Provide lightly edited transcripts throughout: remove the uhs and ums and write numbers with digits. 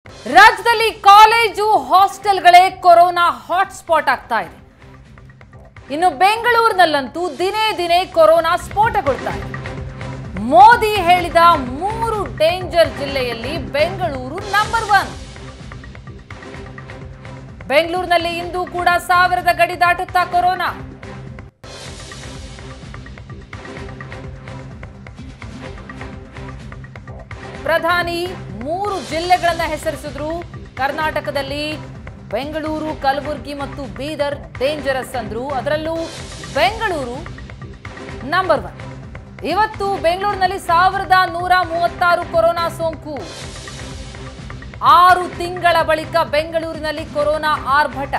ರಾಜ್ಯದಲ್ಲಿ college ಹಾಸ್ಟೆಲ್ಗಳೇ corona hotspot ಆಗ್ತಾ ಇದೆ. ಇನ್ನು ಬೆಂಗಳೂರಿನಲ್ಲಂತೂ ದಿನೇ ದಿನೇ ಕೊರೋನಾ ಸ್ಫೋಟಗೊಳ್ತಾ ಇದೆ. ಮೋದಿ ಹೇಳಿದ 3 ಡೇಂಜರ್ ಜಿಲ್ಲೆಯಲ್ಲಿ ಬೆಂಗಳೂರು ನಂಬರ್ 1. ಬೆಂಗಳೂರಿನಲ್ಲಿ ಇಂದು ಕೂಡ 1000 ಗಡಿ ದಾಟುತ್ತಾ ಕೊರೋನಾ. ಪ್ರಧಾನಿ 3 ಜಿಲ್ಲೆಗಳನ್ನ ಹೆಸರಿಸಿದ್ರು. ಕರ್ನಾಟಕದಲ್ಲಿ ಬೆಂಗಳೂರು, ಕಲಬುರಗಿ ಮತ್ತು ಬೀದರ್ ಡೇಂಜರಸ್ ಅಂದ್ರು. ಅದರಲ್ಲೂ ಬೆಂಗಳೂರು ನಂಬರ್ 1. ಇವತ್ತು ಬೆಂಗಳೂರಿನಲ್ಲಿ 1136 ಕೊರೋನಾ ಸೋಂಕು. 6 ತಿಂಗಳ ಬಳಿಕ ಬೆಂಗಳೂರಿನಲ್ಲಿ ಕೊರೋನಾ ಆರ್ಭಟ.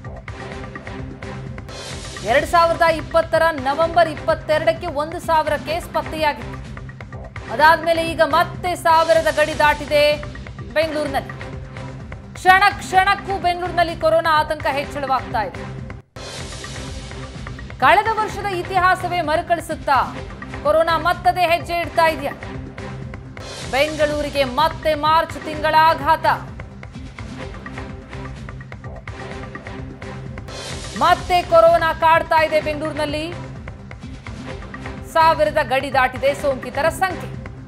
2020ರ ನವೆಂಬರ್ 22ಕ್ಕೆ 1000 ಕೇಸ್ ಪತ್ತೆಯಾಗಿತ್ತು. ಅದಾದ್ಮೇಲೆ ಈಗ ಮತ್ತೆ 1000 ಗಡಿ ದಾಟಿದೆ ಬೆಂಗಳೂರಿನಲ್ಲಿ. ಕ್ಷಣ ಕ್ಷಣಕ್ಕೂ ಬೆಂಗಳೂರಿನಲ್ಲಿ ಕೊರೋನಾ ಆತಂಕ ಹೆಚ್ಚಳವಾಗ್ತಾ ಇದೆ. ಕಳೆದ ವರ್ಷದ ಇತಿಹಾಸವೇ ಮರುಕಳಿಸುತ್ತಾ ಕೊರೋನಾ ಮತ್ತದೇ ಹೆಜ್ಜೆ ಇಡ್ತಾ ಇದೆಯಾ? ಬೆಂಗಳೂರಿಗೆ ಮತ್ತೆ ಮಾರ್ಚ್ ತಿಂಗಳ ಆಘಾತ. ಮತ್ತೆ ಕೊರೋನಾ ಕಾಡ್ತಾ ಇದೆ ಬೆಂಗಳೂರಿನಲ್ಲಿ. 1000 ಗಡಿ ದಾಟಿದೆ ಸೋಂಕಿತರ ಸಂಖ್ಯೆ.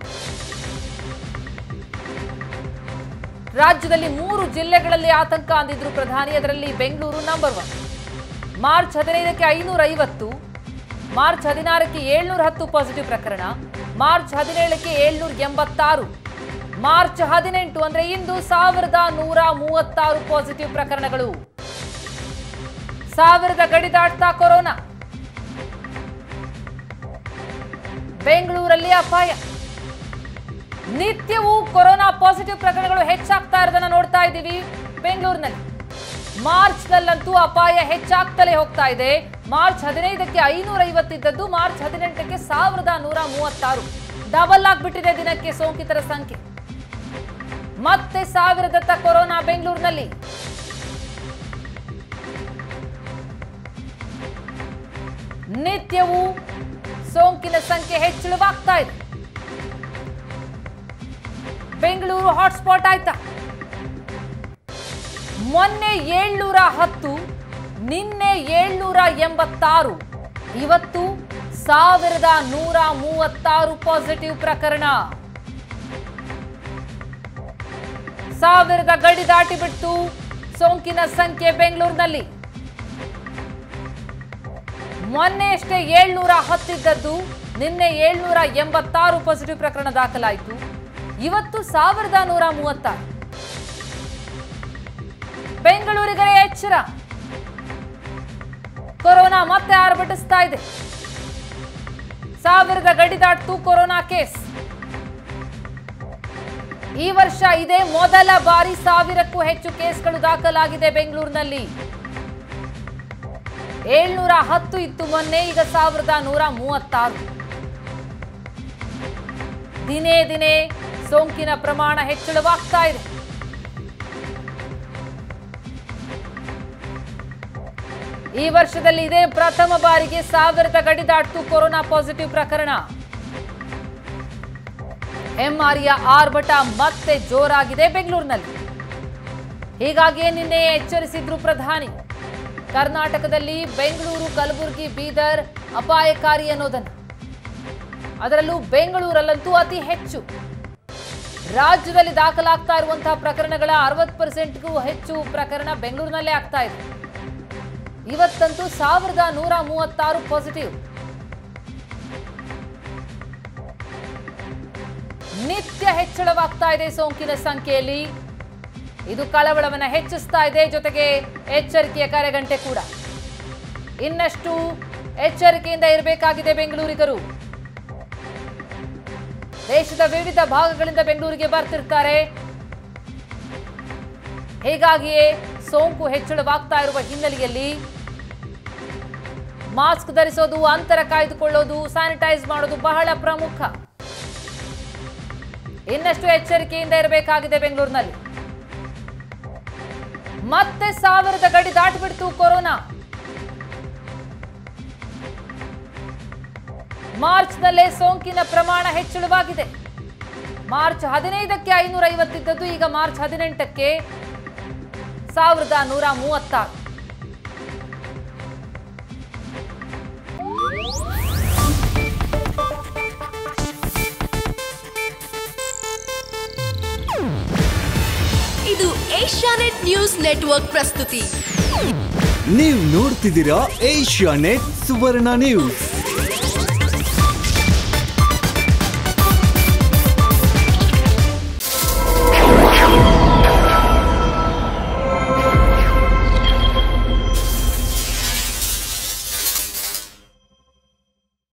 ರಾಜ್ಯದಲ್ಲಿ 3 ಜಿಲ್ಲೆಗಳಲ್ಲಿ ಆತಂಕ ಅಂದಿದ್ರು ಪ್ರಧಾನಿ. ಅದರಲ್ಲಿ ಬೆಂಗಳೂರು ನಂಬರ್ 1. ಮಾರ್ಚ್ 15ಕ್ಕೆ 550, ಮಾರ್ಚ್ 16ಕ್ಕೆ 710 ಪಾಸಿಟಿವ್ ಪ್ರಕರಣ, ಮಾರ್ಚ್ 17ಕ್ಕೆ 786, ಮಾರ್ಚ್ 18 ಅಂದ್ರೆ ಇಂದು 1136 ಪಾಸಿಟಿವ್ ಪ್ರಕರಣಗಳು. 1000 ಗಡಿ ದಾಟ್ತಾ ಕೊರೋನಾ. ಬೆಂಗಳೂರಲ್ಲಿ ಅಪಾಯ. ನಿತ್ಯವೂ ಕೊರೋನಾ ಪಾಸಿಟಿವ್ ಪ್ರಕರಣಗಳು ಹೆಚ್ಚಾಗ್ತಾ ಇರೋದನ್ನ ನೋಡ್ತಾ ಇದ್ದೀವಿ ಬೆಂಗಳೂರಿನಲ್ಲಿ. ಮಾರ್ಚ್ನಲ್ಲಂತೂ ಅಪಾಯ ಹೆಚ್ಚಾಗ್ತಲೇ ಹೋಗ್ತಾ ಇದೆ. ಮಾರ್ಚ್ 15ಕ್ಕೆ 550 ಇದ್ದದ್ದು ಮಾರ್ಚ್ 18ಕ್ಕೆ 1136. ಡಬಲ್ ಆಗ್ಬಿಟ್ಟಿದೆ ದಿನಕ್ಕೆ ಸೋಂಕಿತರ ಸಂಖ್ಯೆ. ಮತ್ತೆ 1000ದತ್ತ ಕೊರೋನಾ ಬೆಂಗಳೂರಿನಲ್ಲಿ. ನಿತ್ಯವೂ ಸೋಂಕಿನ ಸಂಖ್ಯೆ ಹೆಚ್ಚಳವಾಗ್ತಾ ಇದೆ. ಬೆಂಗಳೂರು ಹಾಟ್ಸ್ಪಾಟ್ ಆಯ್ತಾ? ಮೊನ್ನೆ 710, ನಿನ್ನೆ 786, ಇವತ್ತು 1136 ಪಾಸಿಟಿವ್ ಪ್ರಕರಣ. 1000 ಗಡಿ ದಾಟಿ ಬಿಟ್ಟು ಸೋಂಕಿನ ಸಂಖ್ಯೆ ಬೆಂಗಳೂರಿನಲ್ಲಿ. ಮೊನ್ನೆ ಅಷ್ಟೇ 710 ಇದ್ದದ್ದು, ನಿನ್ನೆ 786 ಪಾಸಿಟಿವ್ ಪ್ರಕರಣ ದಾಖಲಾಯಿತು. ಇವತ್ತು 1136. ಬೆಂಗಳೂರಿಗರ ಎಚ್ಚರ. ಕೊರೋನಾ ಮತ್ತೆ ಆರ್ಭಟಿಸ್ತಾ ಇದೆ. 1000 ಗಡಿ ದಾಟಿತು ಕೊರೋನಾ ಕೇಸ್. ಈ ವರ್ಷ ಇದೇ ಮೊದಲ ಬಾರಿ 1000ಕ್ಕೂ ಹೆಚ್ಚು ಕೇಸ್ಗಳು ದಾಖಲಾಗಿದೆ ಬೆಂಗಳೂರಿನಲ್ಲಿ. 710 ಇತ್ತು ಮೊನ್ನೆ, ಈಗ 1136. ದಿನೇ ದಿನೇ ಸೋಂಕಿನ ಪ್ರಮಾಣ ಹೆಚ್ಚಳವಾಗ್ತಾ ಇದೆ. ಈ ವರ್ಷದಲ್ಲಿ ಇದೇ ಪ್ರಥಮ ಬಾರಿಗೆ 1000 ಗಡಿ ದಾಟಿತು ಕೊರೋನಾ ಪಾಸಿಟಿವ್ ಪ್ರಕರಣ. ಹೆಮ್ಮಾರಿಯ ಆರ್ಭಟ ಮತ್ತೆ ಜೋರಾಗಿದೆ ಬೆಂಗಳೂರಿನಲ್ಲಿ. ಹೀಗಾಗಿಯೇ ನಿನ್ನೆ ಎಚ್ಚರಿಸಿದ್ರು ಪ್ರಧಾನಿ. ಕರ್ನಾಟಕದಲ್ಲಿ ಬೆಂಗಳೂರು, ಕಲಬುರಗಿ, ಬೀದರ್ ಅಪಾಯಕಾರಿ ಅನ್ನೋದನ್ನ. ಅದರಲ್ಲೂ ಬೆಂಗಳೂರಲ್ಲಂತೂ ಅತಿ ಹೆಚ್ಚು. ರಾಜ್ಯದಲ್ಲಿ ದಾಖಲಾಗ್ತಾ ಇರುವಂತಹ ಪ್ರಕರಣಗಳ 60%ಗೂ ಹೆಚ್ಚು ಪ್ರಕರಣ ಬೆಂಗಳೂರಿನಲ್ಲೇ ಆಗ್ತಾ ಇದೆ. ಇವತ್ತಂತೂ 1136 ಪಾಸಿಟಿವ್. ನಿತ್ಯ ಹೆಚ್ಚಳವಾಗ್ತಾ ಇದೆ ಸೋಂಕಿನ ಸಂಖ್ಯೆಯಲ್ಲಿ. ಇದು ಕಳವಳವನ್ನ ಹೆಚ್ಚಿಸ್ತಾ ಇದೆ. ಜೊತೆಗೆ ಎಚ್ಚರಿಕೆಯ ಕರೆಗಂಟೆ ಕೂಡ. ಇನ್ನಷ್ಟು ಎಚ್ಚರಿಕೆಯಿಂದ ಇರಬೇಕಾಗಿದೆ ಬೆಂಗಳೂರಿಗರು. ದೇಶದ ವಿವಿಧ ಭಾಗಗಳಿಂದ ಬೆಂಗಳೂರಿಗೆ ಬರ್ತಿರ್ತಾರೆ. ಹೀಗಾಗಿಯೇ ಸೋಂಕು ಹೆಚ್ಚಳವಾಗ್ತಾ ಇರುವ ಹಿನ್ನೆಲೆಯಲ್ಲಿ ಮಾಸ್ಕ್ ಧರಿಸೋದು, ಅಂತರ ಕಾಯ್ದುಕೊಳ್ಳೋದು, ಸ್ಯಾನಿಟೈಸ್ ಮಾಡೋದು ಬಹಳ ಪ್ರಮುಖ. ಇನ್ನಷ್ಟು ಎಚ್ಚರಿಕೆಯಿಂದ ಇರಬೇಕಾಗಿದೆ ಬೆಂಗಳೂರಿನಲ್ಲಿ. ಮತ್ತೆ 1000 ಗಡಿ ದಾಟಿಬಿಡ್ತು ಕೊರೋನಾ. ಮಾರ್ಚ್ನಲ್ಲೇ ಸೋಂಕಿನ ಪ್ರಮಾಣ ಹೆಚ್ಚಳವಾಗಿದೆ. ಮಾರ್ಚ್ 15ಕ್ಕೆ 550 ಇದ್ದದ್ದು ಈಗ ಮಾರ್ಚ್ 18ಕ್ಕೆ 1136. ಇದು ಏಷ್ಯಾನೆಟ್ ನ್ಯೂಸ್ ನೆಟ್ವರ್ಕ್ ಪ್ರಸ್ತುತಿ. ನೀವು ನೋಡ್ತಿದ್ದೀರಾ ಏಷ್ಯಾನೆಟ್ ಸುವರ್ಣ ನ್ಯೂಸ್.